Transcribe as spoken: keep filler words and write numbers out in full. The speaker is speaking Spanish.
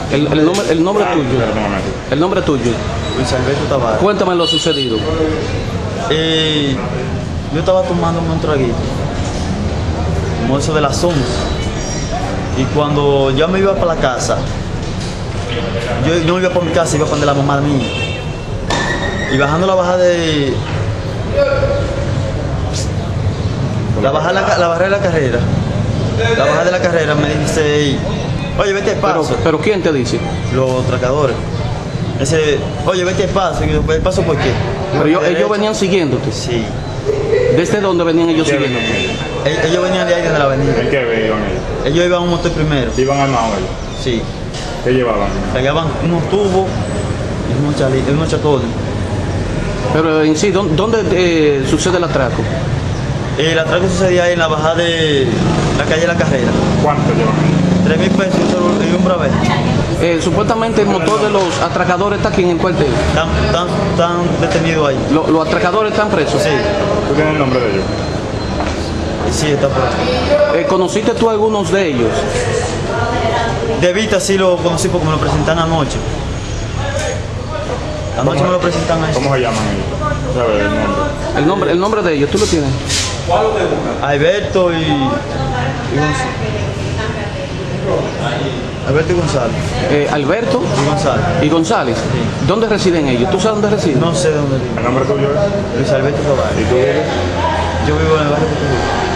El, el nombre, el nombre tuyo. El nombre tuyo. Luis Alberto Tavares. Cuéntame lo sucedido. Eh, yo estaba tomando un traguito, como eso de las once. Y cuando ya me iba para la casa, yo, yo no iba para mi casa, iba para donde la mamá mía. Y bajando la bajada de... La bajada de la, la, bajada de la carrera. La bajada de la carrera me dice, oye, vete al paso. Pero, pero ¿quién te dice? Los tracadores. Ese, oye, vete al paso. Y yo, ¿el paso por qué? Pero yo, ellos venían siguiéndote. Sí. ¿Desde dónde venían ellos siguiéndote? Ellos, ellos venían de ahí, desde la avenida. ¿En qué iban ellos? Ellos iban a un motor primero. ¿Iban armados ellos? Sí. ¿Qué llevaban? Llevaban unos tubos y unos, chali, unos chacones. Pero en sí, ¿dónde, dónde eh, sucede el atraco? El atraco sucedía ahí en la bajada de la calle La Carrera. ¿Cuánto llevan ellos? Tres mil pesos y un bravé. Eh, supuestamente el motor de los atracadores está aquí en el cuartel. Están, están, están detenidos ahí. Lo, ¿Los atracadores están presos? Sí. ¿Tú tienes el nombre de ellos? Sí, está por ahí. Eh, ¿Conociste tú a algunos de ellos? De vista sí lo conocí porque me lo presentan anoche. Anoche me lo presentan ahí. ¿Cómo se llaman ellos? ¿Sabes el nombre? El nombre, el nombre de ellos, ¿tú lo tienes? Alberto y, y González. Alberto y González. Eh, Alberto Y González. y González. Sí. ¿Dónde residen ellos? ¿Tú sabes dónde residen? No sé dónde vive. ¿El nombre tuyo es? Luis Alberto Tavares. ¿Y tú vives? Yo vivo en el barrio Puerto Rico.